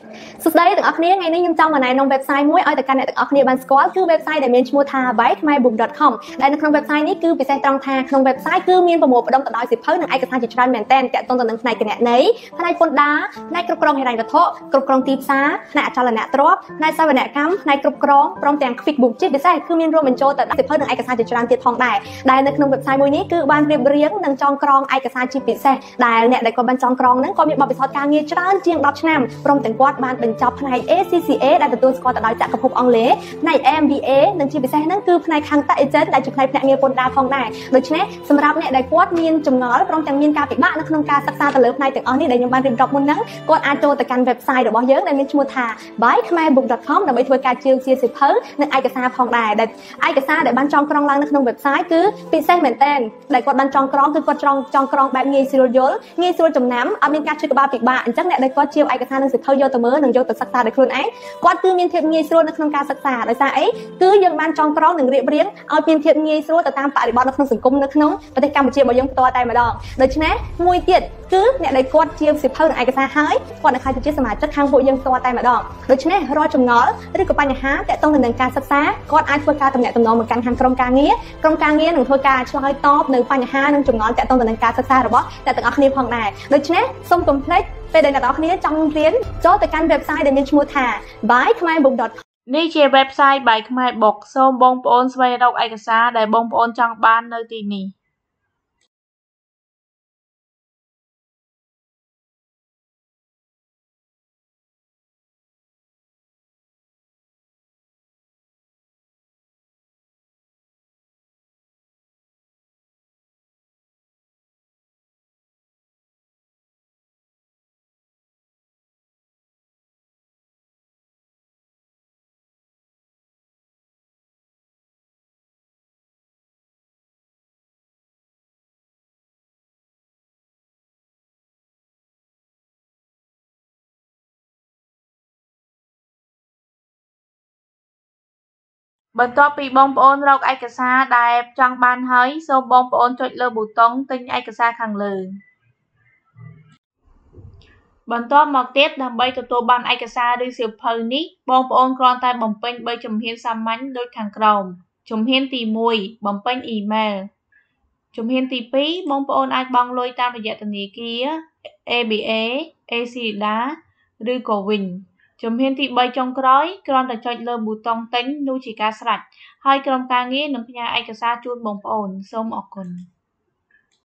សួស្តីទាំងអស់គ្នាថ្ងៃនេះខ្ញុំចង់មកណែនាំ website មួយឲ្យទៅកាន់អ្នកទាំងអស់គ្នាបានស្គាល់គឺ website ដែលមានឈ្មោះថា khmerbook.com ដែលនៅក្នុង website នេះគឺពិសេសត្រង់ថាក្នុង website គឺមានប្រមូលផ្ដុំទៅដោយសៀវភៅនិងឯកសារជាច្រើនមែនទែនទាក់ទងទៅនឹងផ្នែកគណនេយ្យផ្នែកពន្ធដារផ្នែកគ្រប់គ្រងហិរញ្ញវត្ថុគ្រប់គ្រងទីផ្សារផ្នែកអចលនទ្រព្យផ្នែកសវនកម្មផ្នែកគ្រប់គ្រងព្រមទាំង QuickBooks ជាពិសេសគឺមានរួមបញ្ចូលទៅសៀវភៅនិងឯកសារជាច្រើនទៀតផងដែរដែលនៅក្នុង website មួយនេះគឺបានរៀបរៀងនិងចងក្រងឯកសារជាពិសេសដែលអ្នកដែលគាត់បានចងក្រងហ្នឹងគាត់មានបទពិសោធន៍ការងារច្រើនជាង10ឆ្នាំព្រមទាំងគាត់បានបញ្ចប់ផ្នែក ACCA ដែលទទួលស្គាល់ទៅដោយចក្រភពអង់គ្លេសផ្នែក MBA និងជាពិសេសហ្នឹងគឺផ្នែកខាង Tax Agent ដែលជាផ្នែកភ្នាក់ងារពន្ធដារផងដែរដូច្នេះសម្រាប់អ្នកដែលគាត់មានចម្ងល់ព្រមទាំងមានការពិបាកនៅក្នុងការសិក្សាទៅលើផ្នែកទាំងអស់នេះដែលខ្ញុំបានរៀបរាប់មុនហ្នឹងគាត់អាចចូលទៅកាន់ website របស់យើងដែលមានឈ្មោះថា khmerbook.com ដើម្បីធ្វើការជឿជាសៀវភៅនិងឯកសារផងដែរដែលឯកសារដែលបានចងក្រងឡើងនៅក្នុង website គឺពិសេសមែនទែនដែលគាត់បានចងក្រងគឺគាត់ចងក្រងបែបងាយស្រួលយល់ងាយស្រួលចំណាំអត់មានការឈឺក្បាលពិបាកអញ្ចឹងអ្នកដែលគាត់ជាឯកសារនិងសៀវភៅយកទៅមើលនិងយកទៅសិក្សាដោយខ្លួនឯងគាត់គឺមានភាពងាយស្រួលនៅក្នុងការសិក្សាដោយសារអីគឺយើងបានចងក្រងនិងរៀបរៀងឲ្យមានភាពងាយស្រួលទៅតាមបរិបទនៅក្នុងសង្គមនៅក្នុងប្រទេសកម្ពុជារបស់យើងផ្ទាល់តែម្ដងដូច្នេះមួយទៀតគឺអ្នកដែលគាត់ជាសៀវភៅនិងឯកសារហើយគាត់នឹងក្លាយជាសមាជិកខាងពួកយើងផ្ទាល់តែម្ដងដូច្នេះរាល់ចម្ងល់ឬក៏បញ្ហាទាក់ទងទៅនឹងការសិក្សាគាត់អាចធ្វើការទំនាក់ទំនងមកកាន់ខាងក្រុមការងារនឹងធ្វើការឆ្លើយតបនៅបញ្ហានិងចម្ងល់ទាក់ទងទៅនឹងការសិក្សារបស់អ្នកទាំងអស់គ្នាផងដែរដូច្នេះសូមកុំភ្លេចពេលដែលអ្នកទាំងអស់គ្នាចង់រៀនចូលទៅកាន់ website ដែលមានឈ្មោះថា khmerbook.com នេះជា website បាយខ្មែរ Book សូមបងប្អូនស្វែងរកឯកសារដែលបងប្អូនចង់បាននៅទីនេះបន្ទាប់ពីបងប្អូនរកឯកសារដែលចង់បានហើយសូមបងប្អូនចុចលើប៊ូតុងទិញឯកសារខាងលើបន្ទាប់មកទៀតដើម្បីទទួលបានឯកសារឬសៀវភៅនេះបងប្អូនគ្រាន់តែបំពេញ3ជំហានសាមញ្ញដូចខាងក្រោមជំហានទី1បំពេញអ៊ីមែលជំហានទី2បងប្អូនអាចបង់លុយតាមរយៈធនាគារ ABA, ACCA ឬក៏វិញជំហានទី3ចុងក្រោយគ្រាន់តែចុចលើប៊ូតុងទិញនោះជាការស្រេចហើយក្រុមការងារនឹងផ្ញើឯកសារជូនបងប្អូនសូមអរគុណ